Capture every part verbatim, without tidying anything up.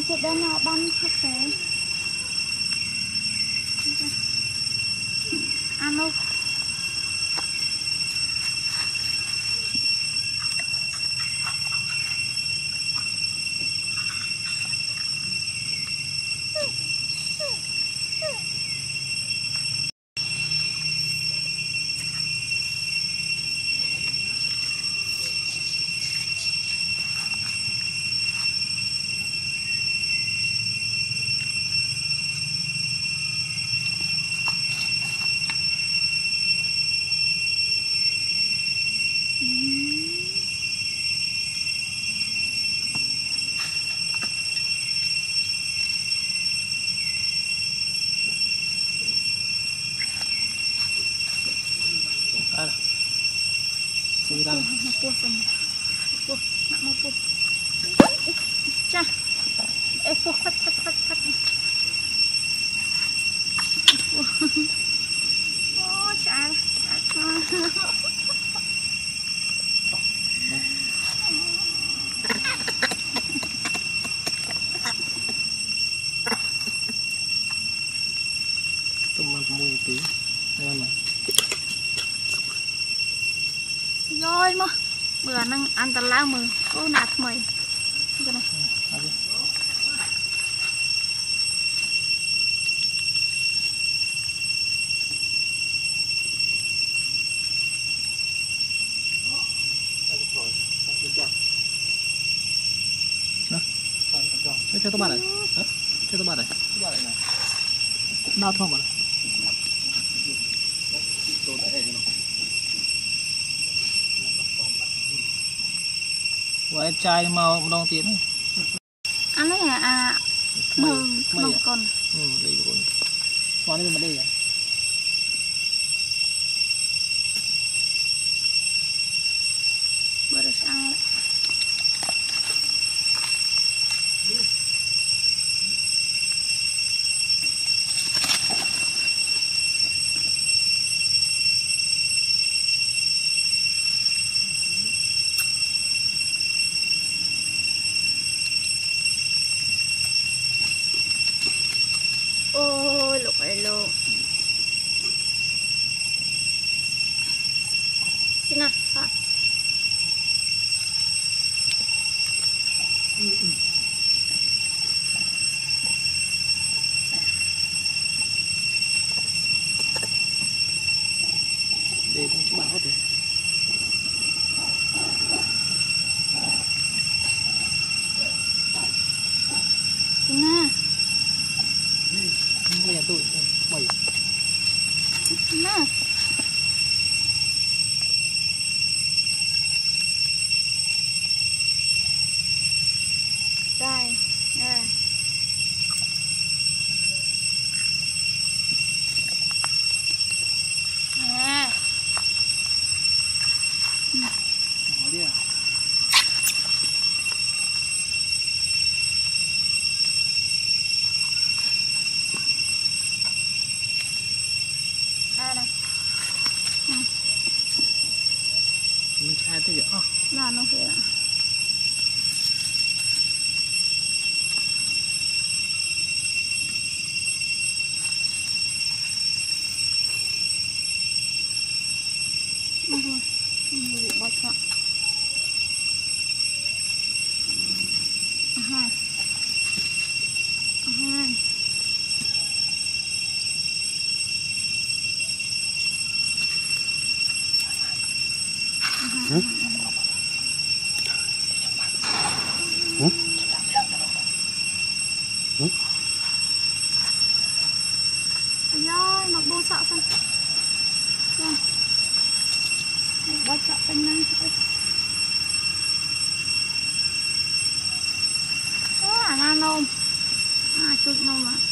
chết đơn nó bắn thật thế ăn luôn Ada. Sini kan. Puas sama. Puas, nak mau puas. Cah. Eh, puas, kat, kat, kat, kat. Oh, cah. Teman mui tí. Đây mà. Rồi mà bữa năng ăn tao lao mừng cô nạt mày cái này cho cho các bạn này cho các bạn này đau không bạn và em trai màu đông tiến ăn đấy à à mừng mừng con ừ đây rồi con đi mà đây à bữa được sao ôi lục ơi lục xin nào để trong chú bảo thì xin nào bây giờ tôi mày nào đây nè nè nói đi à đây đây mình trai thế kìa à là nó kìa bị bọt nhọn hai hai Ừ? Ừ? Ừ? Rồi, mặc bô sọ xong rồi bó sọ canh năng đó là nga nôm à chút nôm ạ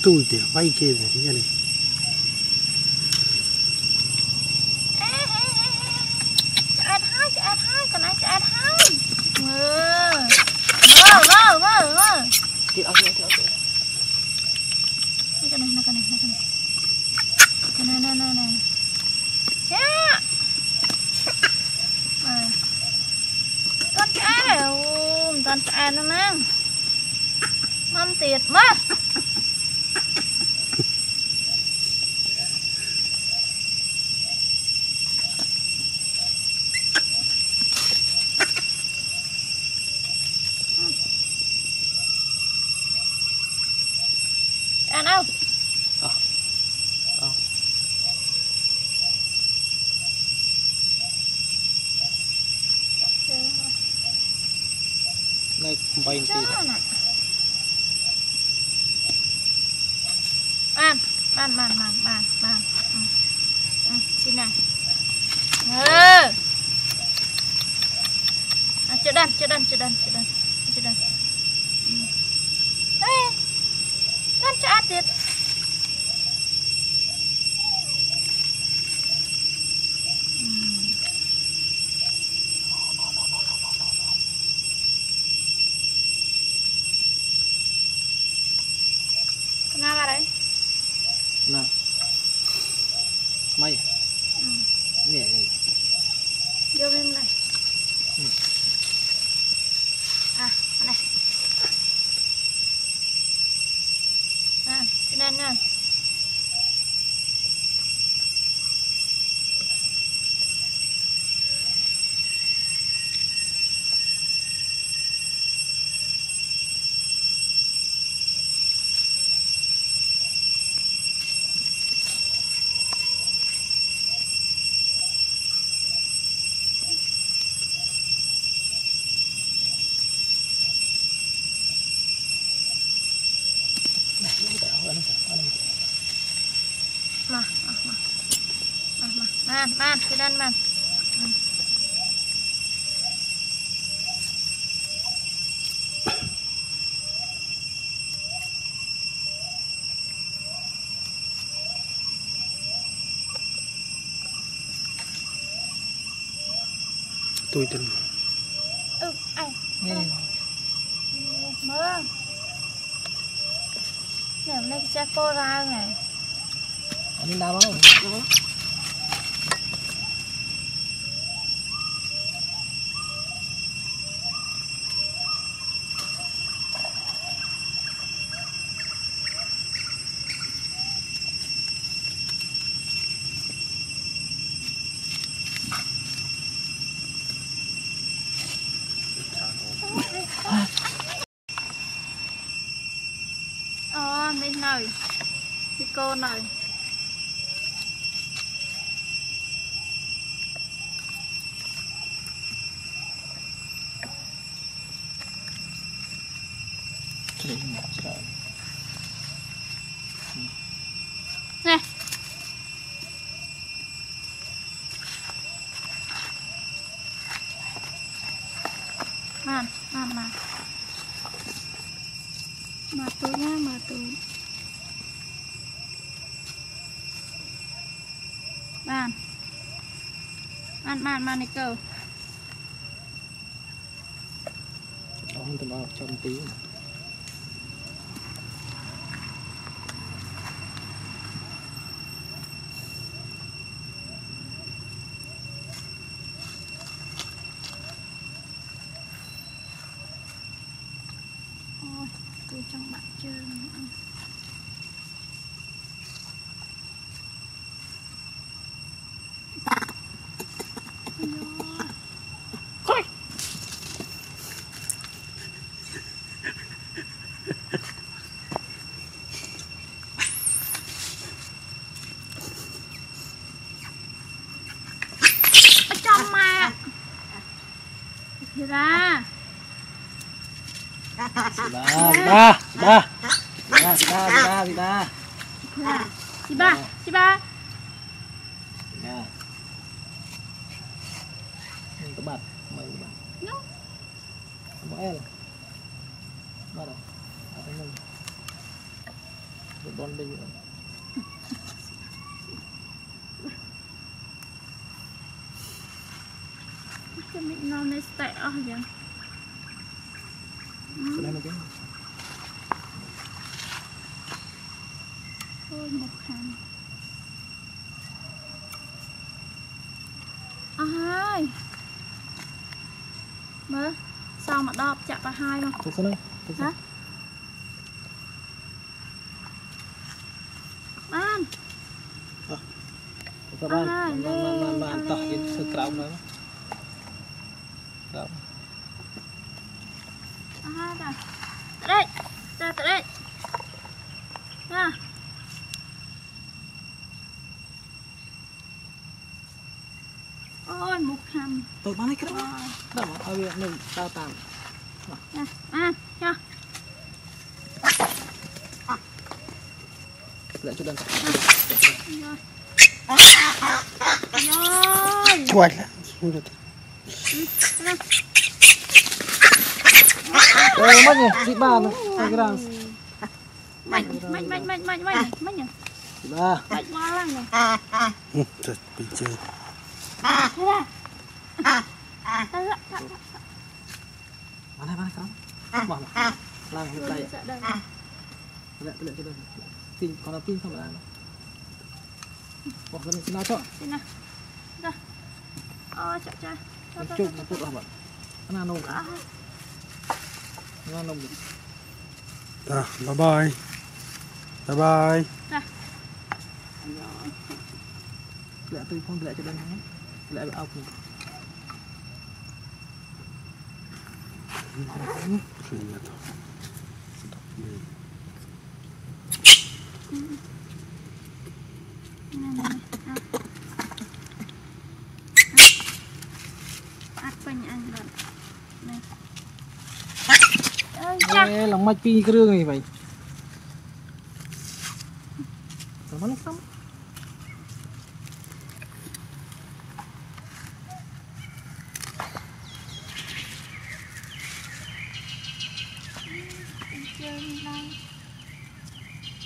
tôi thì vay kia rồi như này chặt hai chặt hai còn ai chặt hai mơ mơ mơ mơ mơ tiếp áo tiếp áo tiếp cái này nó cái này nó cái này này này này chá con chá này con chá nó nè mâm tiệt mất ăn không à à này bay tí ăn ăn ăn ăn ăn ăn ừ. Xin này ừ à, chưa đăn chưa đăn chưa đăn chưa đăn chưa đăn ừ. Đây con cho ăn tiệt ừ. Nào vào đấy nào mày ừ. nhẹ nhẹ vô bên này ừ. À này à cái này nè mà mà mà mà mà man man cái đan man ừ. tôi tin ừ ai nè mơ nè hôm nay cha cô ra này anh đau không ờ bên này cái cô này nè man man man mà tôi nha mà tôi man man man man này cơ không tụi nó trong tí ôi tôi trong bạn chưa nữa. Thì ra ba ba ba ba ba ba chị ba chị ba nha các bạn mày các bạn nhóc mỗi em bắt đầu bắt đầu đón đi cho mình nó nên tệ ở vậy đây là cái thôi một thằng à hai mơ sao mà đọc chạm vào hai không tôi xem đây hả ăn các bạn bạn bạn bạn bạn tỏ cái sự cào nữa cào à đây đây ra tới đây nha ôi một hầm tôi bán cái đó đó mà ở viện mình tao tạm nè ăn cho lại cho đằng rồi rồi quay lại xuống được ơi mất nhỉ chị ba này cái đằng mạnh mạnh mạnh mạnh mạnh mạnh mạnh nhỉ chị ba mạnh quá lắm này thật bị chơi thế là bán này bán này không bỏ làm cái tay lại lại cho đây pin còn là pin không phải bỏ ra mình xin nào cho xin nào ra ôi chợ cha chụp một phút là bạn ăn nông ăn nông à, bye bye bye bye lại tôi không lại cho đây lại bị ốc này lòng mạch pi cái đường này vậy nó nó xong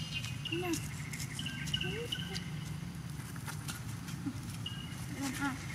nè